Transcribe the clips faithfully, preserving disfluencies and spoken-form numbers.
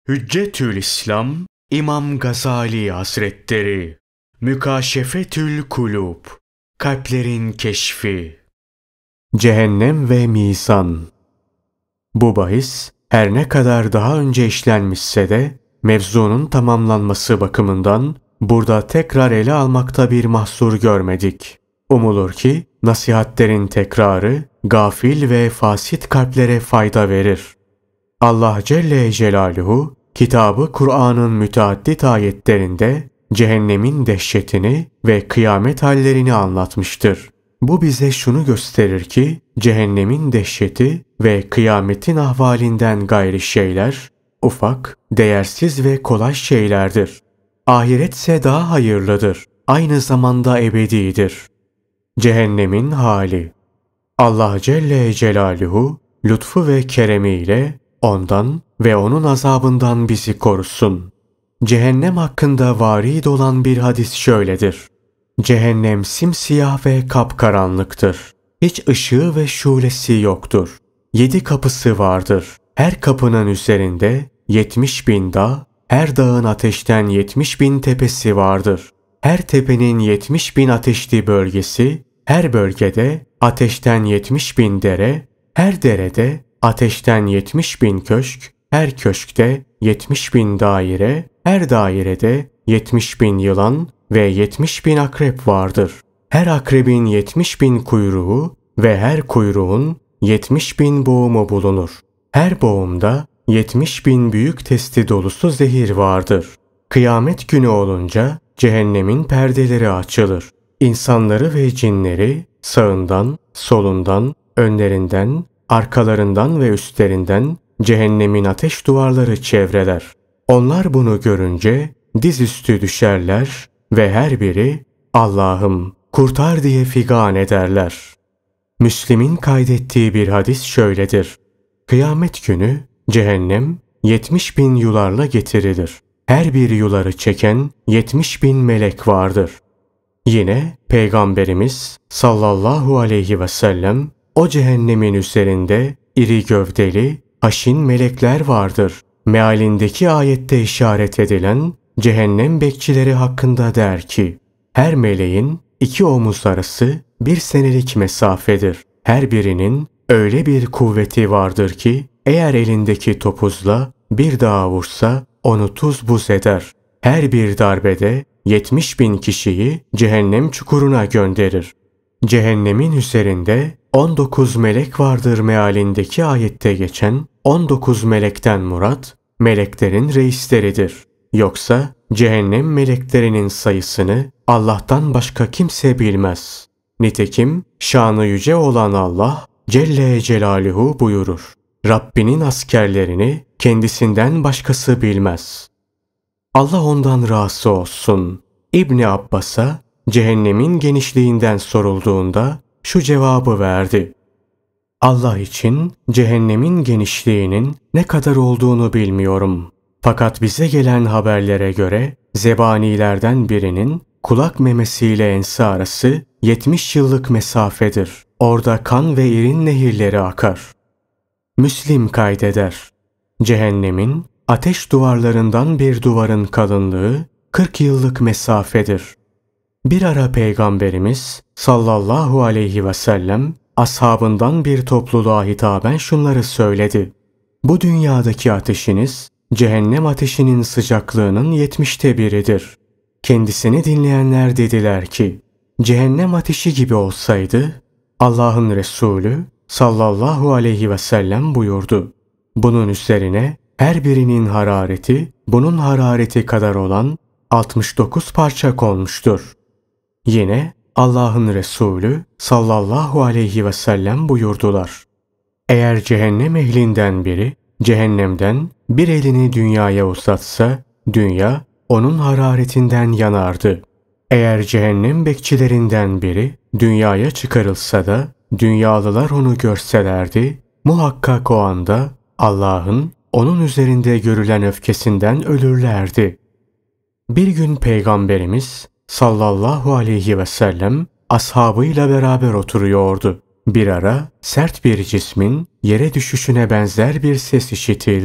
Hüccetül İslam İmam Gazali Hazretleri Mükaşefetül Kulub Kalplerin Keşfi Cehennem ve Mizan. Bu bahis her ne kadar daha önce işlenmişse de mevzunun tamamlanması bakımından burada tekrar ele almakta bir mahsur görmedik. Umulur ki nasihatlerin tekrarı gafil ve fasit kalplere fayda verir. Allah Celle Celaluhu kitabı Kur'an'ın müteaddit ayetlerinde cehennemin dehşetini ve kıyamet hallerini anlatmıştır. Bu bize şunu gösterir ki cehennemin dehşeti ve kıyametin ahvalinden gayri şeyler ufak, değersiz ve kolay şeylerdir. Ahiretse daha hayırlıdır. Aynı zamanda ebedidir. Cehennemin hali. Allah Celle Celaluhu lütfu ve keremiyle ondan ve onun azabından bizi korusun. Cehennem hakkında varid olan bir hadis şöyledir. Cehennem simsiyah ve kapkaranlıktır. Hiç ışığı ve şulesi yoktur. Yedi kapısı vardır. Her kapının üzerinde yetmiş bin dağ, her dağın ateşten yetmiş bin tepesi vardır. Her tepenin yetmiş bin ateşli bölgesi, her bölgede ateşten yetmiş bin dere, her derede ateşten yetmiş bin köşk, her köşkte yetmiş bin daire, her dairede yetmiş bin yılan ve yetmiş bin akrep vardır. Her akrebin yetmiş bin kuyruğu ve her kuyruğun yetmiş bin boğumu bulunur. Her boğumda yetmiş bin büyük testi dolusu zehir vardır. Kıyamet günü olunca cehennemin perdeleri açılır. İnsanları ve cinleri sağından, solundan, önlerinden, arkalarından ve üstlerinden cehennemin ateş duvarları çevreler. Onlar bunu görünce dizüstü düşerler ve her biri Allah'ım kurtar diye figan ederler. Müslim'in kaydettiği bir hadis şöyledir. Kıyamet günü cehennem yetmiş bin yularla getirilir. Her bir yuları çeken yetmiş bin melek vardır. Yine Peygamberimiz sallallahu aleyhi ve sellem o cehennemin üzerinde iri gövdeli, haşin melekler vardır. Mealindeki ayette işaret edilen cehennem bekçileri hakkında der ki, her meleğin iki omuz arası bir senelik mesafedir. Her birinin öyle bir kuvveti vardır ki, eğer elindeki topuzla bir dağa vursa onu tuz buz eder. Her bir darbede yetmiş bin kişiyi cehennem çukuruna gönderir. Cehennemin üzerinde on dokuz melek vardır mealindeki ayette geçen on dokuz melekten murat, meleklerin reisleridir. Yoksa cehennem meleklerinin sayısını Allah'tan başka kimse bilmez. Nitekim şanı yüce olan Allah Celle Celaluhu buyurur. Rabbinin askerlerini kendisinden başkası bilmez. Allah ondan razı olsun. İbni Abbas'a cehennemin genişliğinden sorulduğunda şu cevabı verdi. Allah için cehennemin genişliğinin ne kadar olduğunu bilmiyorum. Fakat bize gelen haberlere göre zebanilerden birinin kulak memesiyle ense arası yetmiş yıllık mesafedir. Orada kan ve irin nehirleri akar. Müslim kaydeder. Cehennemin ateş duvarlarından bir duvarın kalınlığı kırk yıllık mesafedir. Bir ara Peygamberimiz sallallahu aleyhi ve sellem ashabından bir topluluğa hitaben şunları söyledi. Bu dünyadaki ateşiniz cehennem ateşinin sıcaklığının yetmişte biridir. Kendisini dinleyenler dediler ki, cehennem ateşi gibi olsaydı Allah'ın Resulü sallallahu aleyhi ve sellem buyurdu. Bunun üzerine her birinin harareti bunun harareti kadar olan altmış dokuz parça konmuştur. Yine Allah'ın Resulü sallallahu aleyhi ve sellem buyurdular. Eğer cehennem ehlinden biri cehennemden bir elini dünyaya uzatsa dünya onun hararetinden yanardı. Eğer cehennem bekçilerinden biri dünyaya çıkarılsa da dünyalılar onu görselerdi muhakkak o anda Allah'ın onun üzerinde görülen öfkesinden ölürlerdi. Bir gün Peygamberimiz sallallahu aleyhi ve sellem ashabıyla beraber oturuyordu. Bir ara sert bir cismin yere düşüşüne benzer bir ses işitildi.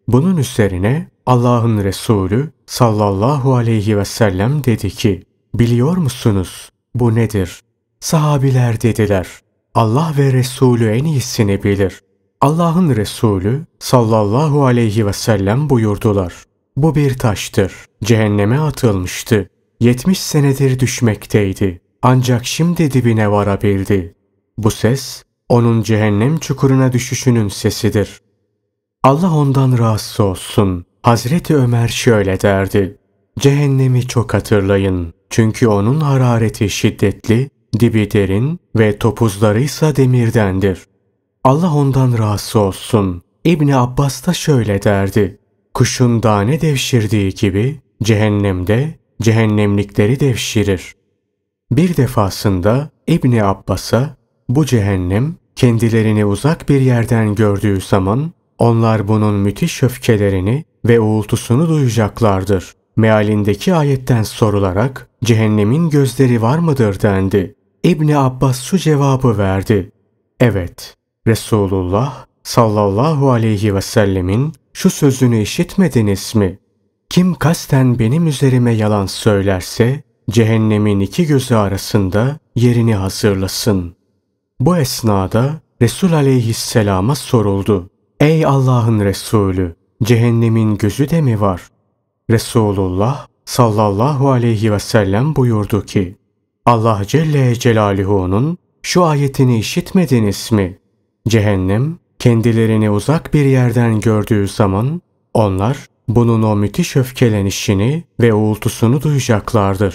Bunun üzerine Allah'ın Resulü sallallahu aleyhi ve sellem dedi ki, biliyor musunuz bu nedir? Sahabiler dediler, Allah ve Resulü en iyisini bilir. Allah'ın Resulü sallallahu aleyhi ve sellem buyurdular. Bu bir taştır. Cehenneme atılmıştı. yetmiş senedir düşmekteydi. Ancak şimdi dibine varabildi. Bu ses, onun cehennem çukuruna düşüşünün sesidir. Allah ondan razı olsun. Hazreti Ömer şöyle derdi. Cehennemi çok hatırlayın. Çünkü onun harareti şiddetli, dibi derin ve topuzlarıysa demirdendir. Allah ondan razı olsun. İbni Abbas da şöyle derdi. Kuşun tane devşirdiği gibi cehennemde cehennemlikleri devşirir. Bir defasında İbni Abbas'a bu cehennem kendilerini uzak bir yerden gördüğü zaman onlar bunun müthiş öfkelerini ve uğultusunu duyacaklardır mealindeki ayetten sorularak cehennemin gözleri var mıdır dendi. İbni Abbas şu cevabı verdi. Evet, Resulullah sallallahu aleyhi ve sellemin şu sözünü işitmediniz mi? Kim kasten benim üzerime yalan söylerse cehennemin iki gözü arasında yerini hazırlasın. Bu esnada Resul aleyhisselama soruldu. Ey Allah'ın Resulü, cehennemin gözü de mi var? Resulullah sallallahu aleyhi ve sellem buyurdu ki, Allah Celle Celaluhu'nun şu ayetini işitmediniz mi? Cehennem kendilerini uzak bir yerden gördüğü zaman onlar bunun o müthiş öfkelenişini ve uğultusunu duyacaklardır.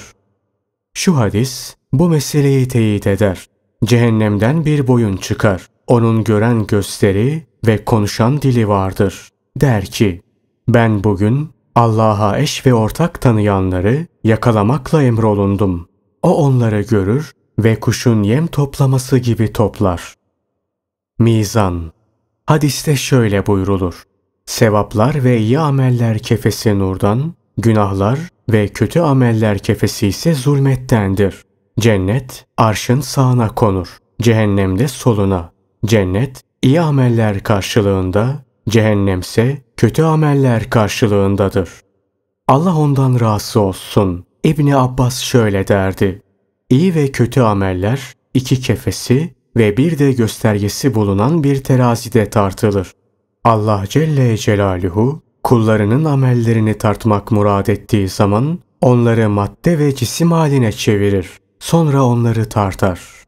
Şu hadis bu meseleyi teyit eder. Cehennemden bir boyun çıkar. Onun gören gözleri ve konuşan dili vardır. Der ki, ben bugün Allah'a eş ve ortak tanıyanları yakalamakla emrolundum. O onları görür ve kuşun yem toplaması gibi toplar. Mizan. Hadiste şöyle buyrulur. Sevaplar ve iyi ameller kefesi nurdan, günahlar ve kötü ameller kefesi ise zulmettendir. Cennet arşın sağına konur, cehennemde soluna. Cennet iyi ameller karşılığında, cehennemse kötü ameller karşılığındadır. Allah ondan razı olsun. İbni Abbas şöyle derdi. İyi ve kötü ameller iki kefesi ve bir de göstergesi bulunan bir terazide tartılır. Allah Celle Celaluhu kullarının amellerini tartmak murad ettiği zaman onları madde ve cisim haline çevirir. Sonra onları tartar.